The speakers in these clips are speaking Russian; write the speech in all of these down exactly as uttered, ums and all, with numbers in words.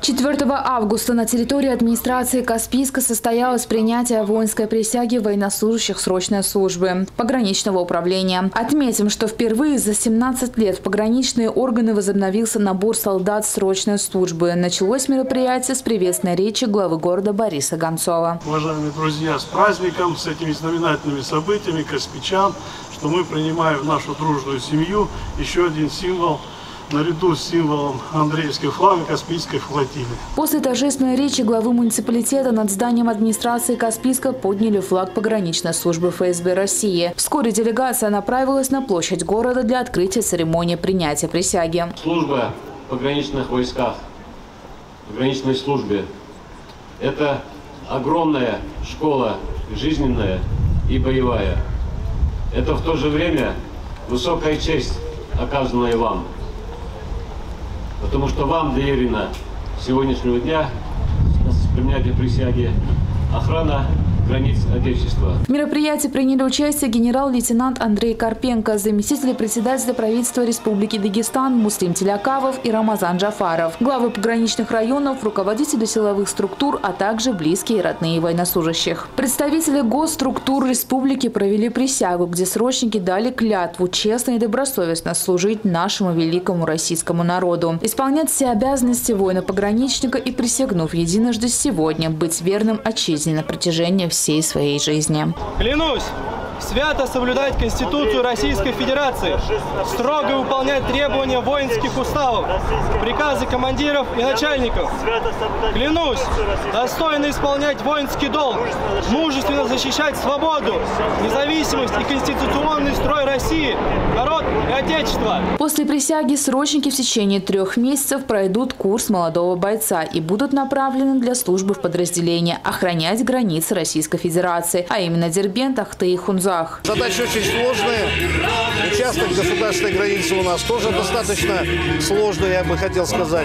четвёртого августа на территории администрации Каспийска состоялось принятие воинской присяги военнослужащих срочной службы пограничного управления. Отметим, что впервые за семнадцать лет в пограничные органы возобновился набор солдат срочной службы. Началось мероприятие с приветственной речи главы города Бориса Гонцова. Уважаемые друзья, с праздником, с этими знаменательными событиями каспичан, что мы принимаем в нашу дружную семью еще один символ, наряду с символом Андреевского флага Каспийской флотилии. После торжественной речи главы муниципалитета над зданием администрации Каспийска подняли флаг пограничной службы эф эс бэ России. Вскоре делегация направилась на площадь города для открытия церемонии принятия присяги. Служба в пограничных войсках, в пограничной службе – это огромная школа, жизненная и боевая. Это в то же время высокая честь, оказанная вам. Потому что вам доверено с сегодняшнего дня, с принятия присяги, охрана границ Отечества. В мероприятии приняли участие генерал-лейтенант Андрей Карпенко, заместитель председателя правительства Республики Дагестан Муслим Телякавов и Рамазан Джафаров, главы пограничных районов, руководители силовых структур, а также близкие и родные военнослужащих. Представители госструктур республики провели присягу, где срочники дали клятву честно и добросовестно служить нашему великому российскому народу, исполнять все обязанности воина-пограничника и, присягнув единожды сегодня, быть верным отчизне на протяжении всей своей жизни. Клянусь свято соблюдать Конституцию Российской Федерации, строго выполнять требования воинских уставов, приказы командиров и начальников. Клянусь достойно исполнять воинский долг, мужественно защищать свободу, независимость и конституционный строй России, народ и Отечество. После присяги срочники в течение трех месяцев пройдут курс молодого бойца и будут направлены для службы в подразделение охранять границы Российской Федерации, а именно Дербент, Ахты и Хунзак. Задача очень сложная. Участок государственной границы у нас тоже достаточно сложный, я бы хотел сказать.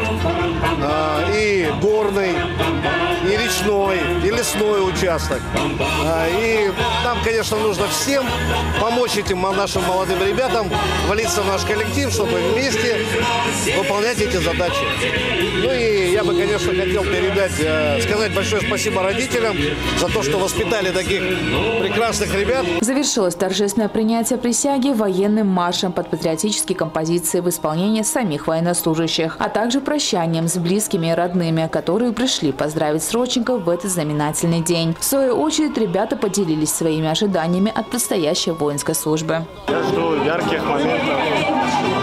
И горный, и речной, и лесной участок. И нам, конечно, нужно всем помочь этим нашим молодым ребятам влиться в наш коллектив, чтобы вместе выполнять эти задачи. Ну и я бы, конечно, хотел передать, сказать большое спасибо родителям за то, что воспитали таких прекрасных ребят. Завершилось торжественное принятие присяги военным маршем под патриотические композиции в исполнении самих военнослужащих, а также прощанием с близкими и родными, которые пришли поздравить срочников в этот знаменательный день. В свою очередь, ребята поделились своими ожиданиями от предстоящей воинской службы. Я жду ярких моментов,